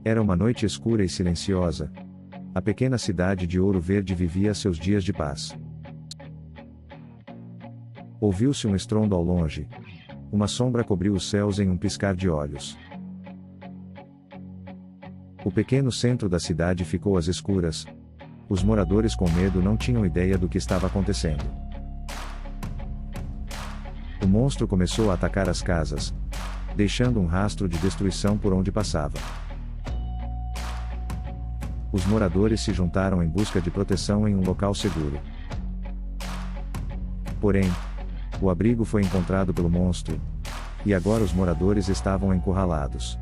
Era uma noite escura e silenciosa. A pequena cidade de Ouro Verde vivia seus dias de paz. Ouviu-se um estrondo ao longe. Uma sombra cobriu os céus em um piscar de olhos. O pequeno centro da cidade ficou às escuras. Os moradores com medo não tinham ideia do que estava acontecendo. O monstro começou a atacar as casas, deixando um rastro de destruição por onde passava. Os moradores se juntaram em busca de proteção em um local seguro. Porém, o abrigo foi encontrado pelo monstro, e agora os moradores estavam encurralados.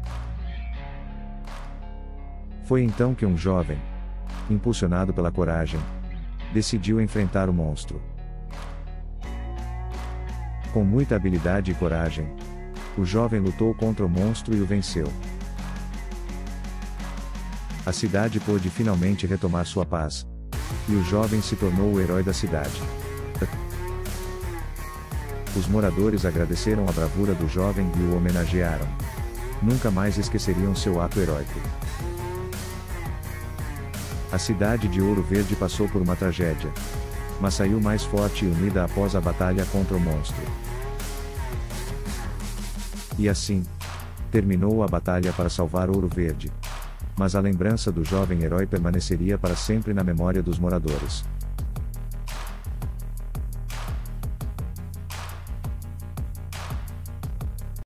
Foi então que um jovem, impulsionado pela coragem, decidiu enfrentar o monstro. Com muita habilidade e coragem, o jovem lutou contra o monstro e o venceu. A cidade pôde finalmente retomar sua paz, e o jovem se tornou o herói da cidade. Os moradores agradeceram a bravura do jovem e o homenagearam. Nunca mais esqueceriam seu ato heróico. A cidade de Ouro Verde passou por uma tragédia, mas saiu mais forte e unida após a batalha contra o monstro. E assim, terminou a batalha para salvar Ouro Verde. Mas a lembrança do jovem herói permaneceria para sempre na memória dos moradores.